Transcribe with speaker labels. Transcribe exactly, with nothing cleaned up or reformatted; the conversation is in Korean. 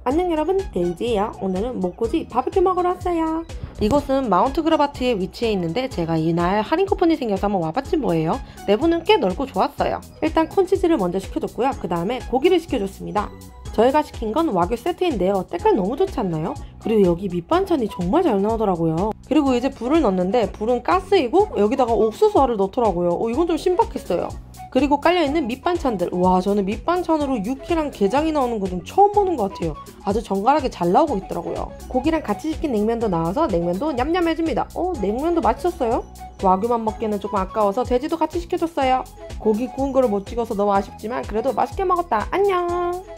Speaker 1: 안녕 여러분, 데이지예요. 오늘은 목고지 바베큐 먹으러 왔어요. 이곳은 마운트 그라바트에 위치해 있는데 제가 이날 할인 쿠폰이 생겨서 한번 와봤지 뭐예요. 내부는 꽤 넓고 좋았어요. 일단 콘치즈를 먼저 시켜줬고요. 그 다음에 고기를 시켜줬습니다. 저희가 시킨 건 와규 세트인데요. 때깔 너무 좋지 않나요? 그리고 여기 밑반찬이 정말 잘 나오더라고요. 그리고 이제 불을 넣었는데 불은 가스이고 여기다가 옥수수알을 넣더라고요. 어, 이건 좀 신박했어요. 그리고 깔려있는 밑반찬들, 와 저는 밑반찬으로 육회랑 게장이 나오는 거 좀 처음 보는 것 같아요. 아주 정갈하게 잘 나오고 있더라고요. 고기랑 같이 시킨 냉면도 나와서 냉면도 냠냠해집니다. 어 냉면도 맛있었어요. 와규만 먹기에는 조금 아까워서 돼지도 같이 시켜줬어요. 고기 구운 거를 못 찍어서 너무 아쉽지만 그래도 맛있게 먹었다. 안녕.